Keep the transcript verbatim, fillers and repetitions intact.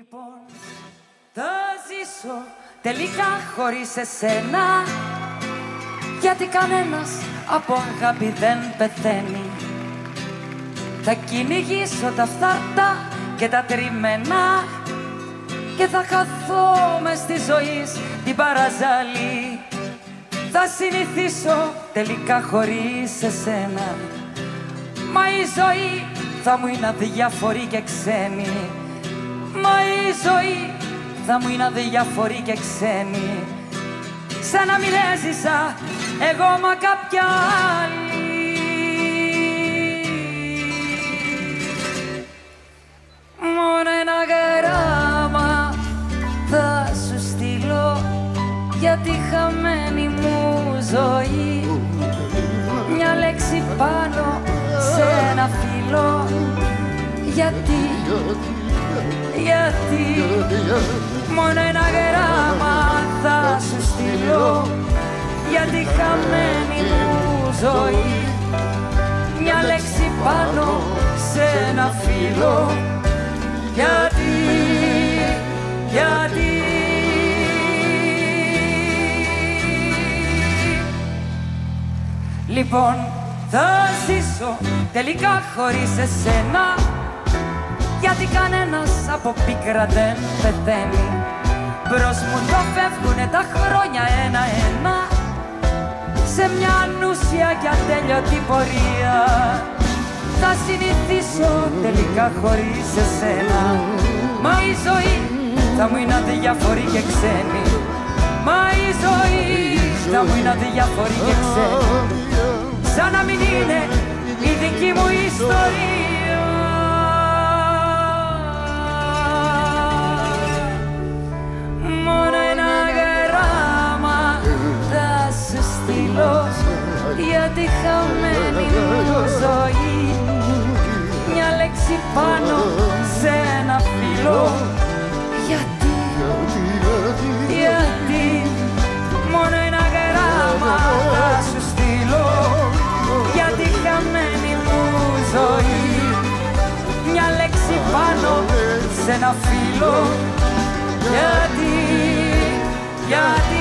Λοιπόν, θα ζήσω τελικά χωρίς εσένα, γιατί κανένας από αγάπη δεν πεθαίνει. Θα κυνηγήσω τα φθάρτα και τα τριμμένα και θα χαθώ μες στη ζωή την παραζάλη. Θα συνηθίσω τελικά χωρίς εσένα, μα η ζωή θα μου είναι αδιαφορή και ξένη. Μα η ζωή θα μου είναι αδιαφορή και ξένη, σαν να μην έζησα εγώ μα κάποια άλλη. Μόνο ένα γράμμα θα σου στείλω για τη χαμένη μου ζωή, μια λέξη πάνω σε ένα φύλλο. Γιατί, γιατί, μόνο ένα γράμμα θα σου στείλω για τη χαμένη μου ζωή, μια λέξη πάνω σε ένα φύλλο. Γιατί, γιατί λοιπόν, θα ζήσω τελικά χωρίς εσένα, γιατί κανένας από πίκρα δεν πεθαίνει. Μπρος μου το φεύγουνε τα χρόνια ένα-ένα, σε μια ανούσια και ατέλειωτη πορεία. Θα συνηθίσω τελικά χωρίς εσένα, μα η ζωή θα μου είναι αδιαφορή και ξένη. Μα η ζωή θα μου είναι αδιαφορή και ξένη, σαν να μην είναι η δική μου ιστορία. Μόνο ένα γράμμα θα σου στείλω για τη χαμένη μου ζωή, μια λέξη πάνω σε ένα φύλλο. Γιατί, γιατί, μόνο ένα γράμμα θα σου στείλω για τη χαμένη μου ζωή, μια λέξη πάνω σε ένα φύλλο. Γιατί, γιατί